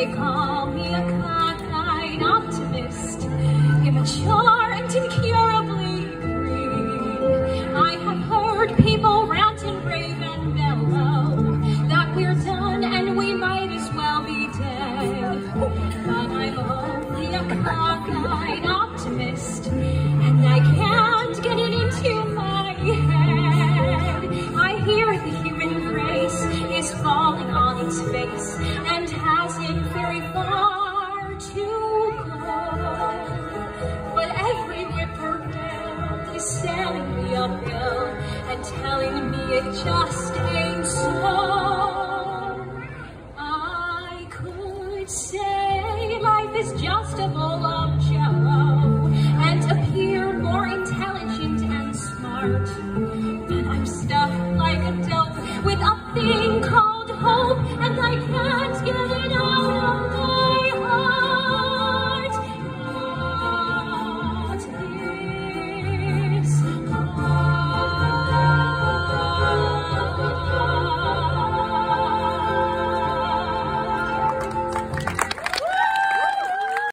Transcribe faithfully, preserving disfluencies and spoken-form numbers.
They call me a cockeyed optimist, immature and incurably green. I have heard people rant and rave and bellow that we're done and we might as well be dead. But I'm only a cockeyed optimist, and I can't get it into my head. I hear the human race is falling on its face and hasn't very far to go. But every whippoorwill is sailing me uphill and telling me it just ain't so.